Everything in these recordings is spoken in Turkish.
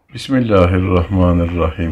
Bismillahirrahmanirrahim.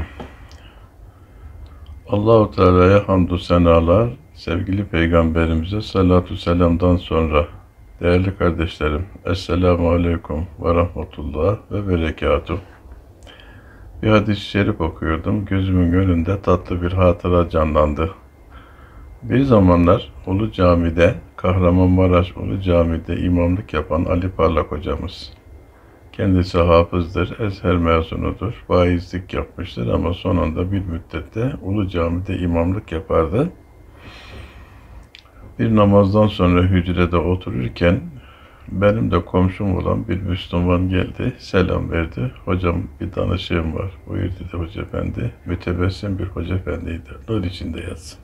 Allahu Teala'ya hamdü senalar, sevgili Peygamberimize salatu selamdan sonra değerli kardeşlerim, Esselamu Aleyküm ve Rahmetullah ve Berekatuhu. Bir hadis-i şerif okuyordum, gözümün önünde tatlı bir hatıra canlandı. Bir zamanlar Ulu Cami'de, Kahramanmaraş Ulu Cami'de imamlık yapan Ali Parlak hocamız. Kendisi hafızdır, Ezher mezunudur, vaizlik yapmıştır ama sonunda bir müddette Ulu Cami'de imamlık yapardı. Bir namazdan sonra hücrede otururken benim de komşum olan bir Müslüman geldi, selam verdi. Hocam bir danışığım var, buyur dedi Hoca Efendi. Mütebessim bir Hoca Efendiydi, nur içinde yatsın.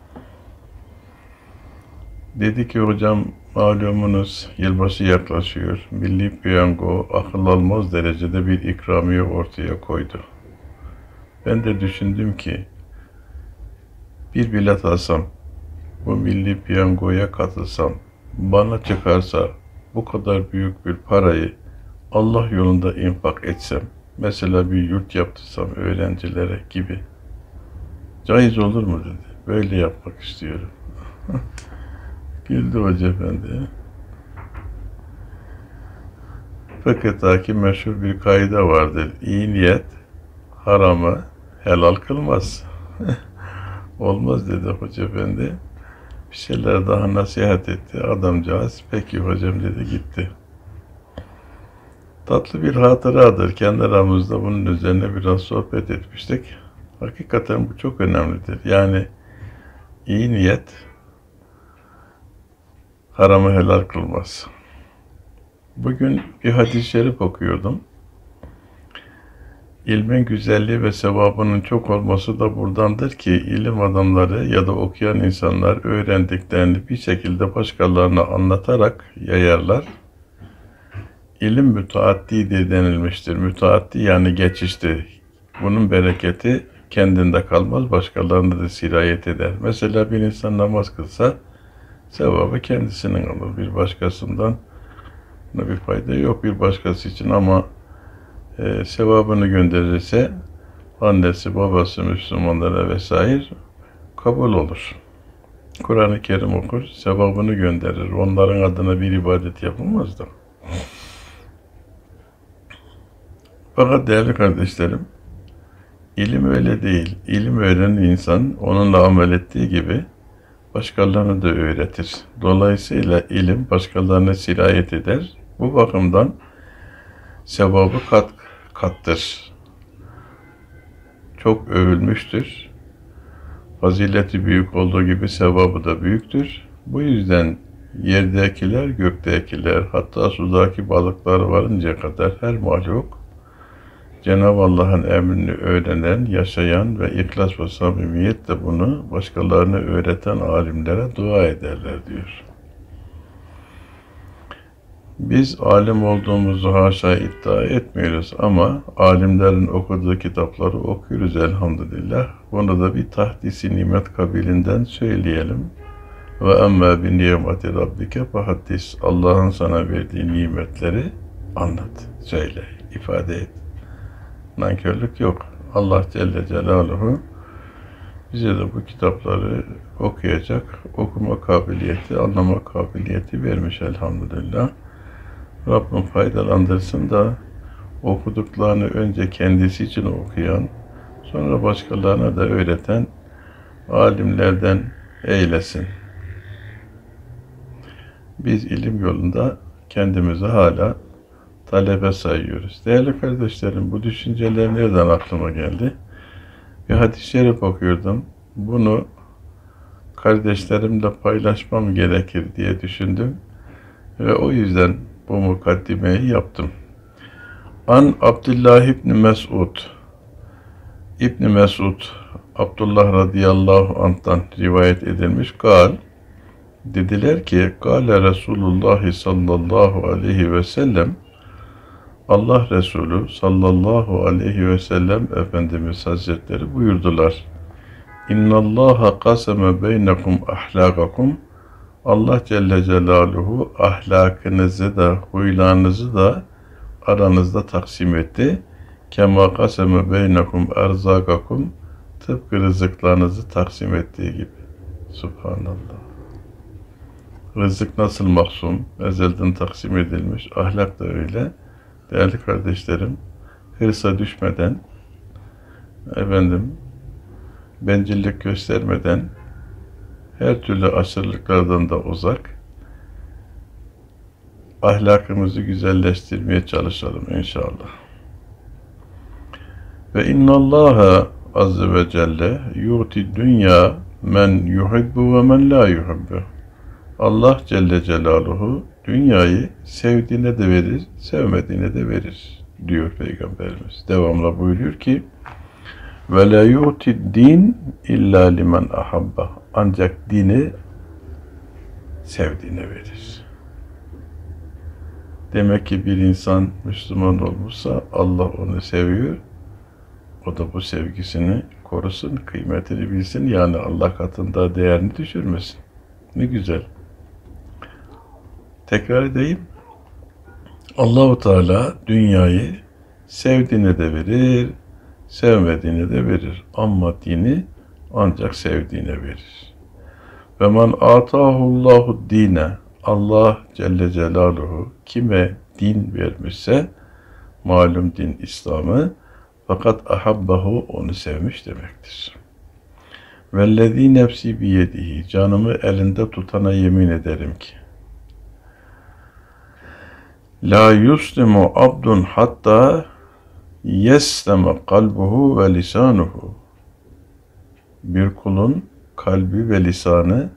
Dedi ki hocam malumunuz yılbaşı yaklaşıyor. Milli Piyango akıl almaz derecede bir ikramiye ortaya koydu. Ben de düşündüm ki bir bilet alsam, bu Milli Piyango'ya katılsam, bana çıkarsa bu kadar büyük bir parayı Allah yolunda infak etsem, mesela bir yurt yaptırsam öğrencilere gibi, caiz olur mu dedi. Böyle yapmak istiyorum. Güldü Hoca Efendi. Fakat ki meşhur bir kaide vardır. İyi niyet haramı helal kılmaz. Olmaz dedi Hoca Efendi. Bir şeyler daha nasihat etti. Adamcağız peki hocam dedi gitti. Tatlı bir hatıradır. Kendi aramızda bunun üzerine biraz sohbet etmiştik. Hakikaten bu çok önemlidir. Yani iyi niyet haramı helal kılmaz. Bugün bir hadis-i şerif okuyordum. İlmin güzelliği ve sevabının çok olması da buradandır ki ilim adamları ya da okuyan insanlar öğrendiklerini bir şekilde başkalarına anlatarak yayarlar. İlim müteaddidir denilmiştir. Müteaddi yani geçişti. Bunun bereketi kendinde kalmaz, başkalarına da sirayet eder. Mesela bir insan namaz kılsa sevabı kendisinin olur. Bir başkasından bir fayda yok bir başkası için ama sevabını gönderirse annesi, babası, Müslümanlara vesaire kabul olur. Kur'an-ı Kerim okur, sevabını gönderir. Onların adına bir ibadet yapılmaz da. Fakat değerli kardeşlerim, ilim öyle değil. İlim öğrenen insan onunla amel ettiği gibi başkalarına da öğretir. Dolayısıyla ilim başkalarına sirayet eder. Bu bakımdan sevabı kat kattır. Çok övülmüştür. Fazileti büyük olduğu gibi sevabı da büyüktür. Bu yüzden yerdekiler, göktekiler, hatta sudaki balıklar varıncaya kadar her mahluk Cenab-ı Allah'ın emrini öğrenen, yaşayan ve ihlas ve samimiyetle bunu başkalarına öğreten alimlere dua ederler diyor. Biz alim olduğumuzu haşa iddia etmiyoruz ama alimlerin okuduğu kitapları okuyoruz elhamdülillah. Bunu da bir tahdisi nimet kabilinden söyleyelim. Ve emme bi nimeti rabbike fahaddis. Allah'ın sana verdiği nimetleri anlat, söyle, ifade et. Nankörlük yok. Allah Celle Celaluhu bize de bu kitapları okuyacak, okuma kabiliyeti, anlama kabiliyeti vermiş elhamdülillah. Rabbim faydalandırsın da okuduklarını önce kendisi için okuyan, sonra başkalarına da öğreten alimlerden eylesin. Biz ilim yolunda kendimizi hala talebe sayıyoruz. Değerli kardeşlerim, bu düşünceler nereden aklıma geldi? Bir hadis-i şerif okuyordum. Bunu kardeşlerimle paylaşmam gerekir diye düşündüm. Ve o yüzden bu mukaddimeyi yaptım. An Abdullah İbni Mesud. İbni Mesud, Abdullah radıyallahu anh'tan rivayet edilmiş. Dediler ki, Kâle Resulullah sallallahu aleyhi ve sellem, Allah Resulü sallallahu aleyhi ve sellem Efendimiz Hazretleri buyurdular. İnnallâhe kaseme beynekum ahlâkakum. Allah Celle Celaluhu ahlakınızı da, huylarınızı da aranızda taksim etti. Kema kaseme beynekum erzakakum, tıpkı rızıklarınızı taksim ettiği gibi. Subhanallah. Rızık nasıl mahsum, ezelden taksim edilmiş, ahlak da öyle. Değerli kardeşlerim, hırsa düşmeden, bencillik göstermeden, her türlü aşırılıklardan da uzak, ahlakımızı güzelleştirmeye çalışalım inşallah. Ve innallâhe azze ve celle yu'ti dünya men yuhibbu ve men la yuhibbu. Allah Celle Celaluhu dünyayı sevdiğine de verir, sevmediğine de verir diyor Peygamberimiz. Devamla buyuruyor ki ve la yu'ti din illa limen ahabba. Ancak dini sevdiğine verir. Demek ki bir insan Müslüman olmuşsa Allah onu seviyor. O da bu sevgisini korusun, kıymetini bilsin. Yani Allah katında değerini düşürmesin. Ne güzel. Tekrar edeyim. Allah-u Teala dünyayı sevdiğine de verir, sevmediğine de verir. Ama dini ancak sevdiğine verir. Ve men atahullahu dine, Allah Celle Celaluhu kime din vermişse, malum din İslam'ı, fakat ahabbahu, onu sevmiş demektir. Vellezî nefsi biyedihi, canımı elinde tutana yemin ederim ki, la yuslimu abdun hatta yesleme kalbuhu ve lisanuhu. Bir kulun kalbi ve lisanı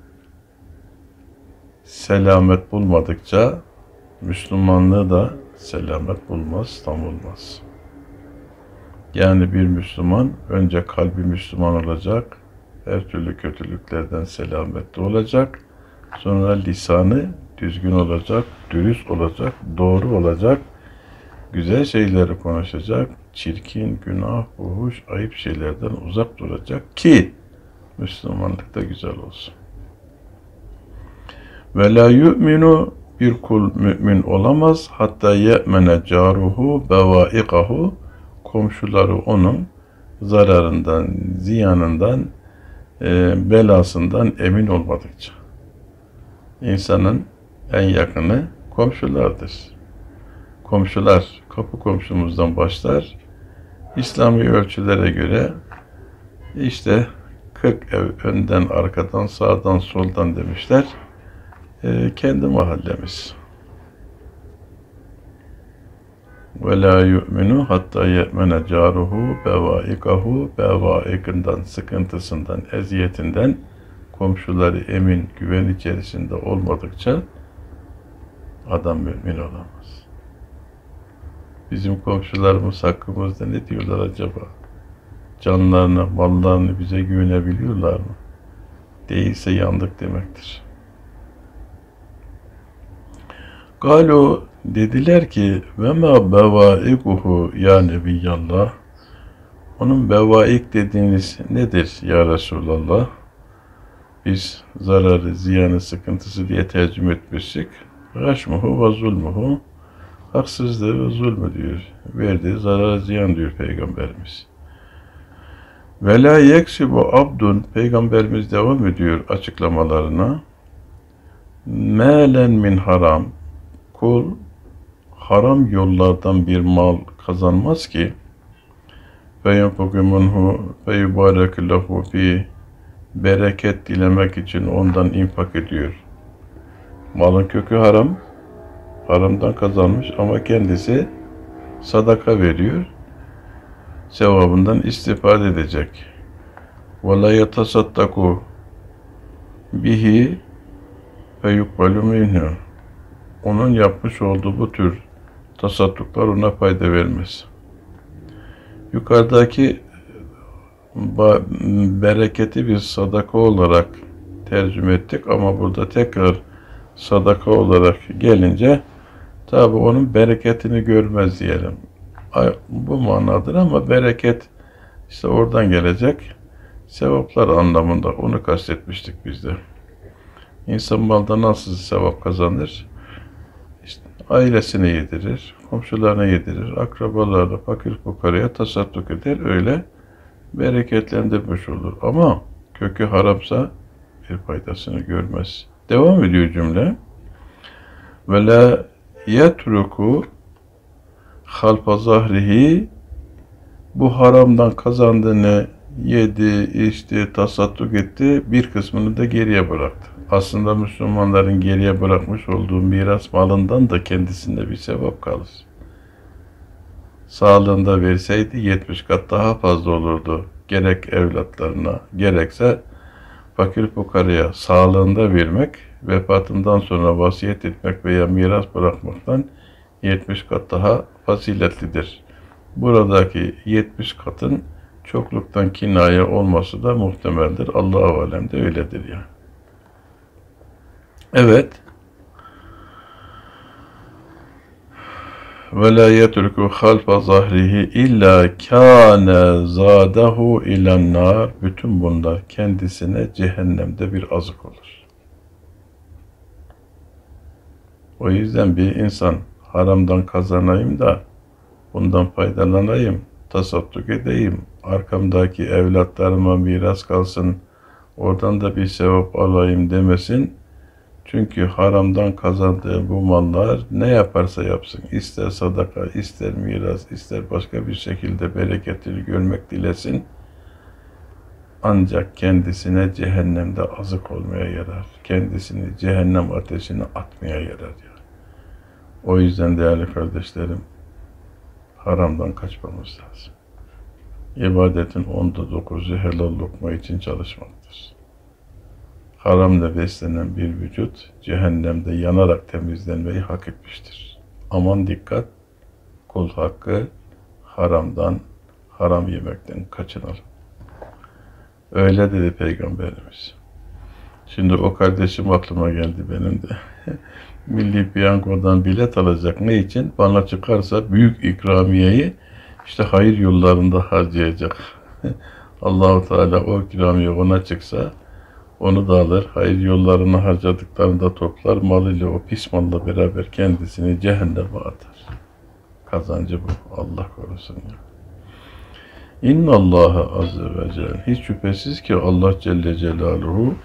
selamet bulmadıkça Müslümanlığı da selamet bulmaz, tam olmaz. Yani bir Müslüman önce kalbi Müslüman olacak, her türlü kötülüklerden selametli olacak, sonra lisanı düzgün olacak, dürüst olacak, doğru olacak, güzel şeyleri konuşacak, çirkin, günah, fuhuş, ayıp şeylerden uzak duracak ki Müslümanlık da güzel olsun. Ve la yu'minu, bir kul mümin olamaz hatta ye'mene caruhu bevaikahu, komşuları onun zararından, ziyanından, belasından emin olmadıkça. İnsanın en yakını komşulardır. Komşular, kapı komşumuzdan başlar. İslami ölçülere göre işte 40 ev önden, arkadan, sağdan, soldan demişler. Kendi mahallemiz. Ve la yu'minu hatta ye'mene caruhu bevaikahu, bevaikinden, sıkıntısından, eziyetinden komşuları emin, güven içerisinde olmadıkça adam mümin olamaz. Bizim komşularımız hakkımızda ne diyorlar acaba? Canlarını, mallarını bize güvenebiliyorlar mı? Değilse yandık demektir. Galu, dediler ki ve ma bevaikuhu ya Nebiyallah, onun bevaik dediğiniz nedir ya Resulallah? Biz zararı, ziyanı, sıkıntısı diye tercüme etmiştik. Raşmuhu ve zulmuhu, haksızlığı ve zulmü diyor. Verdiği zararı, ziyan diyor Peygamberimiz. Ve la yeksibu abdun, Peygamberimiz devam ediyor açıklamalarına. Mâlen min haram, kul haram yollardan bir mal kazanmaz ki ve yenfukumunhu ve yubarekullahu fi, bereket dilemek için ondan infak ediyor. Malın kökü haram, haramdan kazanmış ama kendisi sadaka veriyor, sevabından istifade edecek. Ve la yetasaddaku bihi ve yukbalu minhu, onun yapmış olduğu bu tür tasadduklar ona fayda vermez. Yukarıdaki bereketi biz sadaka olarak tercüme ettik ama burada tekrar sadaka olarak gelince tabi onun bereketini görmez diyelim. Bu manadır ama bereket işte oradan gelecek sevaplar anlamında, onu kastetmiştik biz de. İnsan malda nasıl sevap kazanır? İşte ailesini yedirir, komşularına yedirir, akrabalarına, fakir fukaraya tasadduk eder, öyle bereketlendirmiş olur. Ama kökü haramsa bir faydasını görmez. Devam ediyor cümle. Ve la yetruku halfa zahrihi, bu haramdan kazandığını yedi, içti, tasadduk etti, bir kısmını da geriye bıraktı. Aslında Müslümanların geriye bırakmış olduğu miras malından da kendisinde bir sevap kalır. Sağlığında verseydi 70 kat daha fazla olurdu. Gerek evlatlarına, gerekse fakir fukaraya sağlığında vermek, vefatından sonra vasiyet etmek veya miras bırakmaktan 70 kat daha faziletlidir. Buradaki 70 katın çokluktan kinaye olması da muhtemeldir. Allah-u alem de öyledir yani. Evet. Ve la yetruku halfa zahrihi illa kâne zâdehu ilen nar. Bütün bunlar kendisine cehennemde bir azık olur. O yüzden bir insan haramdan kazanayım da bundan faydalanayım, tasadduk edeyim, arkamdaki evlatlarıma miras kalsın, oradan da bir sevap alayım demesin. Çünkü haramdan kazandığı bu mallar ne yaparsa yapsın, ister sadaka, ister miras, ister başka bir şekilde bereketini görmek dilesin, ancak kendisine cehennemde azık olmaya yarar. Kendisini cehennem ateşine atmaya yarar yani. O yüzden değerli kardeşlerim, haramdan kaçmamız lazım. İbadetin 9'u helal lokma için çalışmaktır. Haramla beslenen bir vücut cehennemde yanarak temizlenmeyi hak etmiştir. Aman dikkat, kul hakkı haramdan, haram yemekten kaçınalım. Öyle dedi Peygamberimiz. Şimdi o kardeşim aklıma geldi benim de. Milli Piyango'dan bilet alacak. Ne için? Bana çıkarsa büyük ikramiyeyi işte hayır yollarında harcayacak. Allah-u Teala o ikramiye ona çıksa onu da alır. Hayır yollarını harcadıklarında toplar. Malıyla, o pis malla beraber kendisini cehenneme atar. Kazancı bu. Allah korusun ya. İnnallâhe azze ve celle. Hiç şüphesiz ki Allah Celle Celaluhu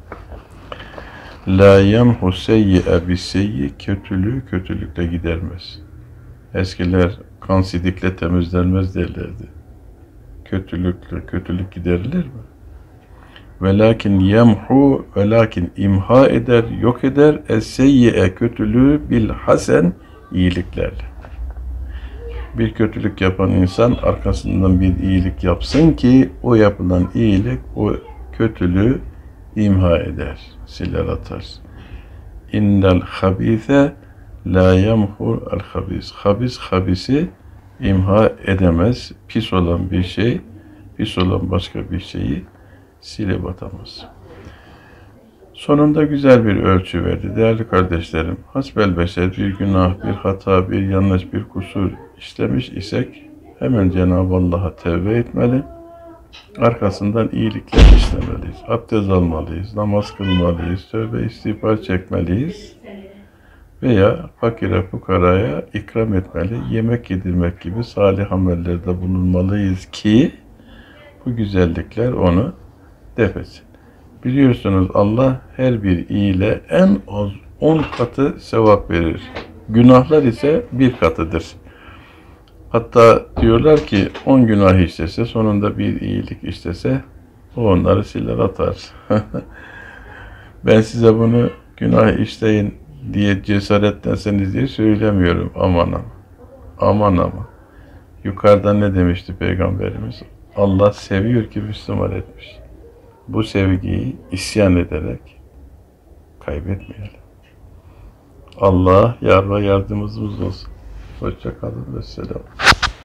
la yemhu seyyi'e biseyyi, kötülüğü kötülükle gidermez. Eskiler kan sidikle temizlenmez derlerdi. Kötülükle kötülük giderilir mi? Velakin yemhu, velakin imha eder, yok eder, es-seyyi'e, kötülüğü bil hasen, iyiliklerle. Bir kötülük yapan insan arkasından bir iyilik yapsın ki o yapılan iyilik o kötülüğü imha eder, siler atar. İnnel habise la yemhur el habis. Habisi imha edemez. Pis olan bir şey, pis olan başka bir şeyi silip atamaz. Sonunda güzel bir ölçü verdi. Değerli kardeşlerim, hasbelbeşer bir günah, bir hata, bir yanlış, bir kusur işlemiş isek hemen Cenab-ı Allah'a tevbe etmeli. Arkasından iyilikler işlemeliyiz. Abdest almalıyız, namaz kılmalıyız, tövbe istiğfar çekmeliyiz. Veya fakire fukaraya ikram etmeli, yemek yedirmek gibi salih amellerde bulunmalıyız ki bu güzellikler onu def etsin. Biliyorsunuz Allah her bir iyile en az 10 katı sevap verir. Günahlar ise 1 katıdır. Hatta diyorlar ki 10 günah işlese, sonunda bir iyilik işlese, o onları siler atar. Ben size bunu günah işleyin diye cesaretlenseniz diye söylemiyorum. Aman ama. Aman ama. Yukarıda ne demişti Peygamberimiz? Allah seviyor ki Müslüman etmiş. Bu sevgiyi isyan ederek kaybetmeyelim. Allah yar ve yardımcımız olsun. Hoşça kalın ve selam.